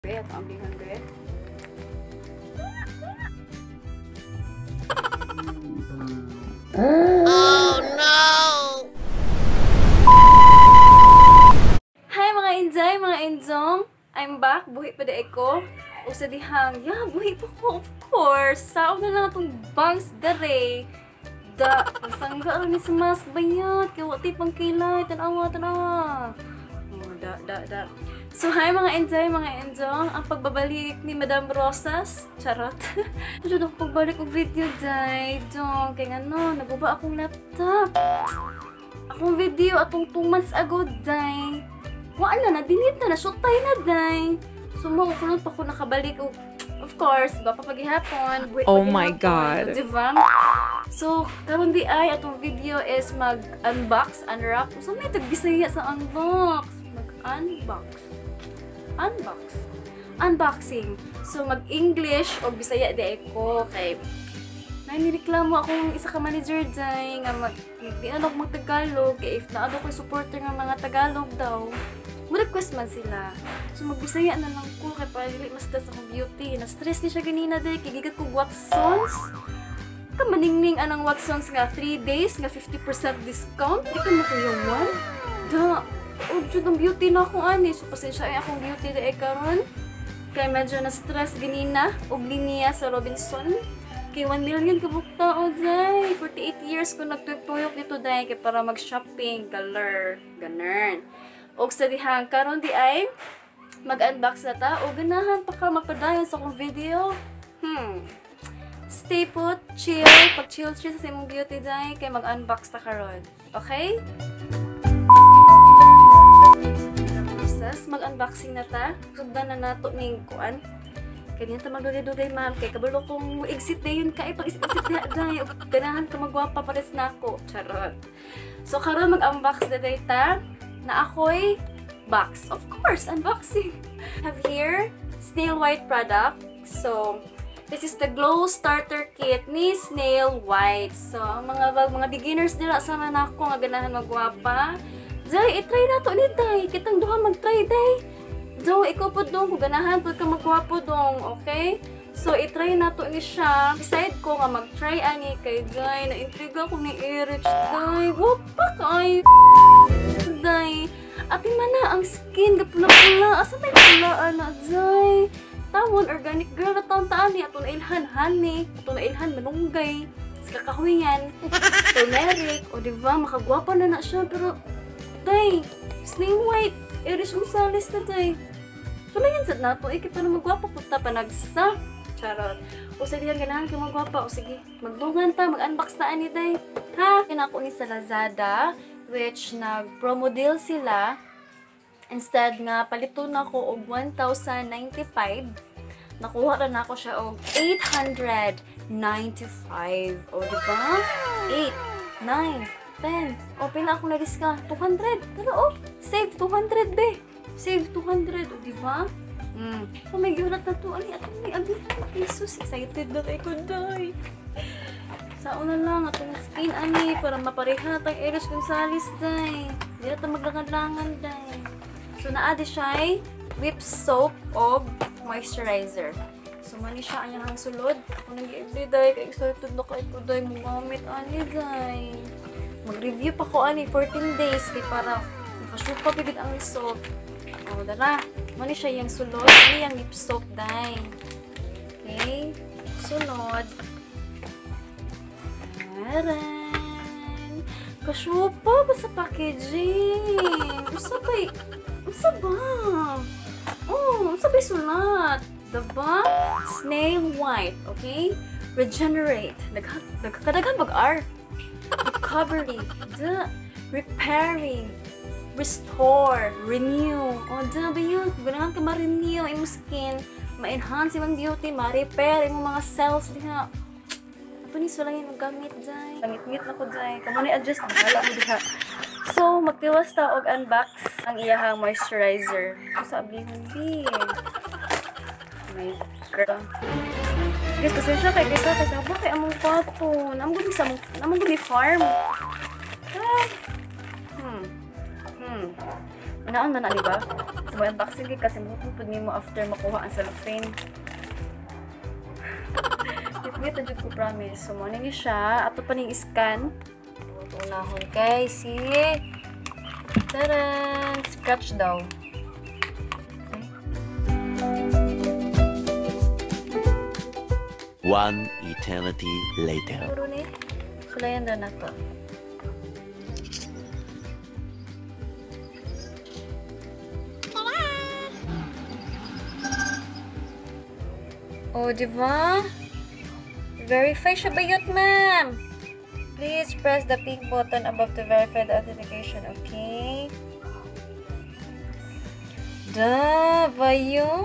Be, at ang bingan be. Oh no! Hi mga Inday, mga Inzong! I'm back, buhi pa di ko. O sa dihang, buhi pa ko, of course. Sao na lang itong bangs dare. Pasangga rin ni sa mas bayat. Kaya wati pang kilay, tanawa. Oh, da. So, hi mga Inday, mga Inzong. Ang pagbabalik ni Madam Rosas. Charot. Ito daw pagbalik ng video, day. Dong, kaya nga no, naguba akong laptop. Akong video atong 2 months ago, day. Wala na, dinit na, shoot tayo na, day. So, makukulot pa ko nakabalik. Of course, ba pa paghihapon. Oh my God. Diba? So, karon di ay, atong video is mag-unbox, unwrap. So, may tag-bisaya sa unbox. Unboxing. So, mag-English o Bisaya di ko. Kay, nanireklamo akong isa ka manager dyan nga di ano ko mag-Tagalog. Kaya if naano ko supporter ng mga Tagalog daw, ma-request man sila. So, mag-Bisaya na lang ko. Kaya pali mas das akong beauty. Na-stress ni siya ganina dahil. Kigigat ko Watsons. Kamaningning anang Watsons nga 3 days nga 50% discount. Di ka mo ko yung one. O, dyan ang beauty na akong ani. So, pasensya ay akong beauty dahil karon. Kaya medyo na-stress ganina. Og linya sa Robinson. Kay 1 million kabukta o day. 48 years ko nagtuyok dito day. Kaya para mag-shopping. Ganern. Og sa dihang karon di ay mag-unbox na ta. O ganahan pa ka mapadayon sa akong video. Stay put, chill. Pag-chill sa imong beauty day. Kaya mag-unbox ta karon. Okay? Mag-unboxing na ta. Sugdan na nato ning kuan. Kaya ta magdugay-dugay ma'am. Kaya kabalo kong exit na yun ka. Pag-exit na dahil. Ganahan ka magwapa pares na ako. Charot. So karon mag-unbox na day ta. Na ako'y box. Of course, unboxing. Have here Snail White product. So this is the Glow Starter Kit ni Snail White. So mga beginners dira sa man ako nga ganahan magwapa. Day, i-try na to ni day. Kitang duha mag-try, day. Do, ikaw po dong, kung ganahan po ka magwapo dong, okay? So, i-try na to ni siya. Decide ko nga mag-try ani kay day. Na-intriga ko ni Erich, day. Wapa kay day. Ating mana ang skin, gapula-pula. Asa may pulaan na, day. Tawon, organic girl na taon ni. Ato na ilhan, honey. Ato na ilhan, manunggay. Sa kakahuyan. Turmeric. O, diba, makagwapa na siya. Pero, day, Snail White, Erich Gonzalez na day. So, na yan sa nato, kita na magwapa punta pa nagsa. Charot. O sige, ganahan ka magwapa. O sige, magdungan ta, mag-unbox na ani day. Ha? Kinako ni sa Lazada, which nag-promo deal sila. Instead nga, palito na ko og 1,095. Nakuha na ako siya og 895. O, diba? 8, 9, 10. O, pila akong na-discount? 200. Pero, save 200, be. Save 200. O, diba? So, may giulat na to. Ani, atong may abihan. Jesus, excited na tayo ko, day. Sa una lang, atong skin, ani, para mapareha na tayong Erich Gonzalez, day. Hindi na tayo maglangan-langan, day. So, naadi siya ay whip soap o moisturizer. So, mani siya ang sulod. Ako nag-i-every, day. Kaya excited na kayo ko, day. Mugamit, ani, day. Mag-review pa ko ani 14 days kay para makashoot pa bigid ang result. O dara, mani siya yung sulod, ini yung lip soap dai. Okay? Sunod. Aran. Kashoot pa ba sa packaging? Usa ba? Oh, usa ba sulat? Diba? Snail White, okay? Regenerate. Nagkadagan mag-R. Recovery, repairing, restore, renew. O, ba yun? Ganahan ka ma-renew yung skin, ma-enhance yung beauty, ma-repair yung mga cells. Diha. Apa ni so lang yung gamit dyan. Gamit-ngit na ko dyan. Kamu na-adjust. Wala mo diha. So, magtiwas ta og unbox ang iyahang moisturizer. Ito sa ablihon din. My girl. Guys, pasensya kay Kaysa kasi ako kay among kwato. Namang gumi farm. Inaon man na, diba? So, may unboxing gid kasi mapupod mo after makuha ang cellophane. Ngit na ko promise. So, mo ni siya. Ato pa ning scan. Ito unahon guys. See? Taran! Scratch daw. One eternity later. Puro ni. Sulayan daw na to. Oh, diba? Verify siya ba yun, ma'am? Please press the pink button above to verify the authentication, okay? Da, ba yun?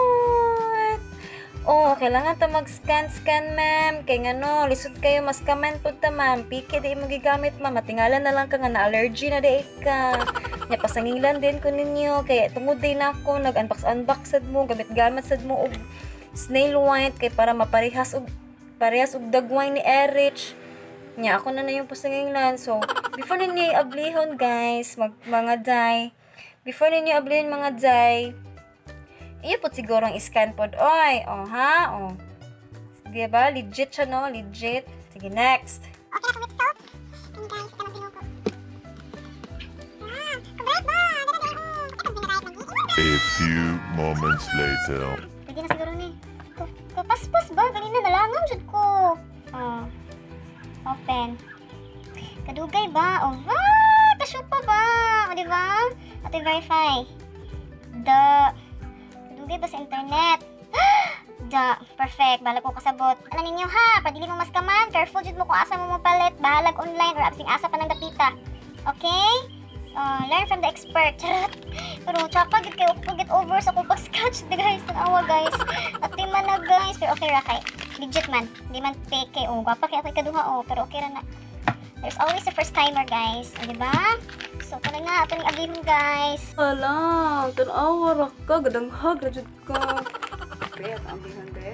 Oh, kailangan ta mag-scan, ma'am. Kaya nga no, lisod kayo, mas kaman po ta, ma'am. Piki, di mo gigamit, ma'am. Matingalan na lang ka nga na-allergy na di ka. Nya, pasangilan din ko ninyo. Kaya tungod din ako, nag-unbox sad mo, gamit-gamit sad mo, og snail white, kay para maparehas og dagway ni Erich. Nya, ako na yung pasangilan. So, before ninyo i-ablihon, guys, mga day, before ninyo i-ablihon, mga day, iyo po siguro ang scan pod. Oy, oh ha, oh. Sige ba? Legit siya, no? Legit. Sige, next. Okay, ako with soap. And guys, ito na binuko. Kubright ba? A few moments later. Pwede na siguro ni. Kapaspas ba? Ganina nalangan jud ko. Oh. Open. Kadugay ba? Oh, ba? Kasupa ba? O, di ba? At i-verify. Kadugay ba sa internet? Perfect. Bahala ko kasabot. Alam ninyo ha, padili mo mas kaman. Careful jud mo kung asa mo mapalit. Bahalag online or absing asa pa ng dapita. Okay? So, learn from the expert. Charot. Pero tsaka gid kayo get over sa kung pag-scratch. Guys, tanawa guys. At di man na guys. Pero okay ra kay. Legit man. Di man peke. Oh, gwapa kay ako ikaduha. Oh, pero okay ra na. There's always a first timer guys. O, diba? So, ito na nga. Ito na yung guys. Alam, tanawa ra ka. Gadanghag ra jud ka. Okay, ang ambihan be.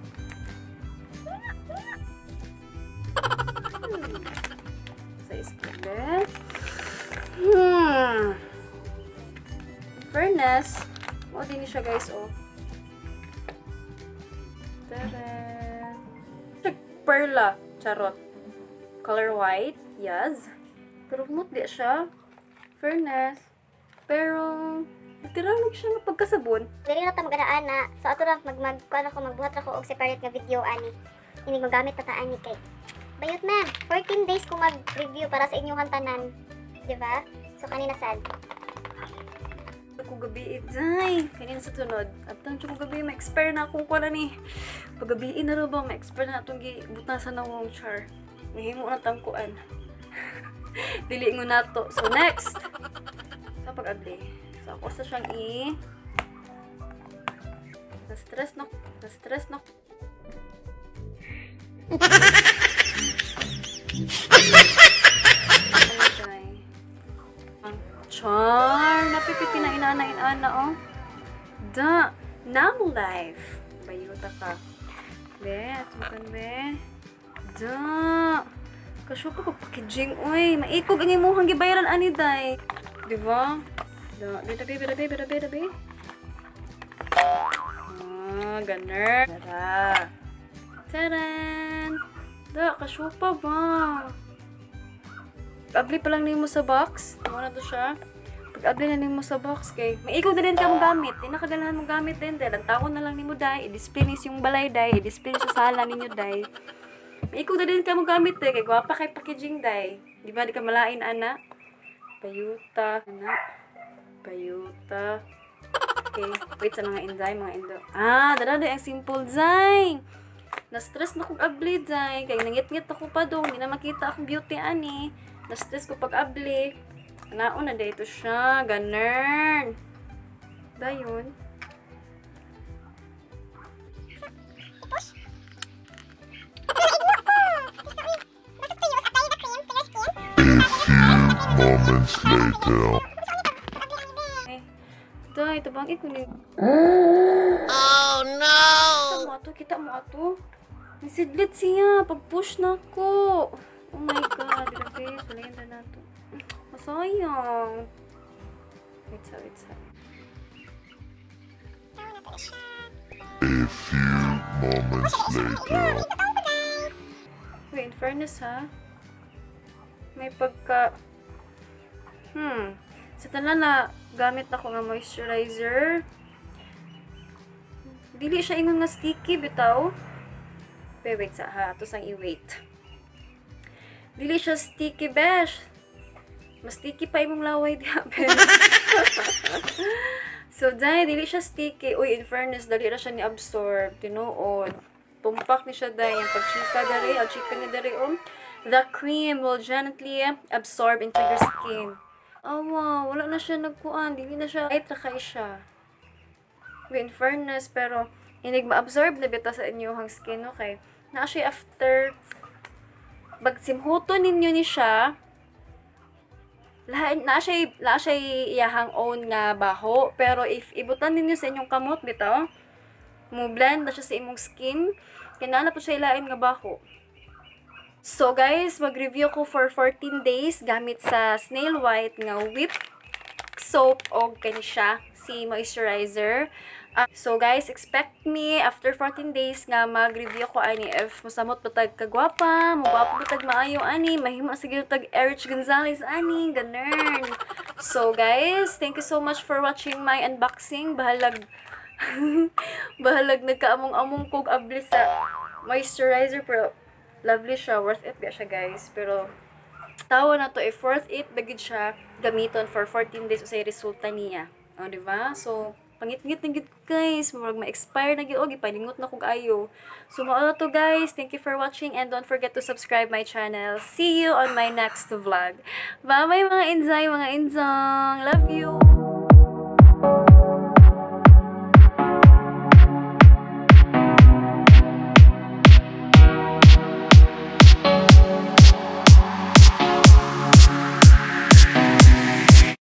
Sa skin be. Fairness. O, din siya guys, oh. Tada! Perla. Charot. Color white. Yes. Pero mood di siya. Fairness. Pero, literal lang siya na pagkasabon. Dili na ta maganaan na. So, ato ra magbuhat ra ko og separate nga video ani. Ini magamit ta ani kay. Bayot ma'am, 14 days ko mag-review para sa inyong tanan. Diba? So, kanina sad. Ako gabi day. Kanina sa tunod. Abtang ko gabi, ma-expire na akong kuha ni. Paggabiin na rin ba, ma-expire na itong butasan na wong char. Mahimo na tangkuan. Dili ngo na to. So, next! Sa pag-abli. So, ako sa siyang Na-stress na. Char! Napipiti na inana, oh. Da! Now life! Bayuta ka. Be, atukan be. Da! Kasyo ka pag-packaging, uy. Maikog ang imuhang gibayaran ani, day. Diba? Da, dabi. Ah, ganer. Tara. Taran! Da, kasyo pa ba? Pag-abli pa lang nimo sa box. Muna to siya. Pag-abli na nimo sa box kay maikog na din ka mong gamit. Di na kadalahan mong gamit din. Dahil ang taon na lang nimo day. I-display nis yung balay day. I-display sa sala ninyo day. Maikog na din ka mong gamit eh. Kay gwapa kay packaging day. Di ba? Di ka malain, ana. Payuta. Ana. Payuta. Okay. Wait sa mga inday. Mga indo. Ah, dala ang simple day. Na-stress na kong abli day. Kay nangit-ngit ako pa dong. Hindi na makita akong beauty ani. Na-stress ko pag-abli. Nauna na dito siya. Ganern. Dayon. Moments later. Day, tabang ikunin. Oh no! Kita mo ato. Nasidlit siya. Pag-push na ko. Oh my god, grabe. Sulayin na nato. Masayang. Wait sa. A few moments later. Wait, in fairness ha, may pagka... Sa tanan na gamit ako nga moisturizer, dili siya ingon nga sticky bitaw. Wait sa ha, ito sang i-wait. Dili siya sticky, besh. Mas sticky pa imong laway diha, besh. So, dahil dili siya sticky. Uy, in fairness, dali na siya ni-absorb. Tinuod. Tumpak ni siya dahil. Yung pag-chika dari, ang-chika ni dari, the cream will gently absorb into your skin. Oh, wow. Wala na siya nagkuan. Dili na siya. Ay, trakay siya. Uy, in fairness, pero hinig ma-absorb na bita sa inyong skin, okay? Na siya after bagsimhuto ninyo ni siya, na siya iyahang own nga baho, pero if ibutan ninyo sa inyong kamot bitaw, mo blend na siya sa imong skin, kinala po siya ilain nga baho. So guys, mag-review ko for 14 days gamit sa Snail White nga whipped soap o kani siya si moisturizer. So guys, expect me after 14 days nga mag-review ko ani if musamot patag kagwapa, mugwapo patag maayo ani, mahimo sige tag Erich Gonzalez ani, ganern. So guys, thank you so much for watching my unboxing. Bahalag nagkaamong-among kog abli sa moisturizer, pero lovely siya, worth it siya guys. Pero tawo na to if worth it bagid siya gamiton for 14 days usay resulta niya. O diba? So pangit-ngit na gid ko guys, murag ma-expire na gid og ipalingot na kog ayo. So mao to guys, thank you for watching and don't forget to subscribe my channel. See you on my next vlog. Bye bye mga inzay, mga inzong. Love you.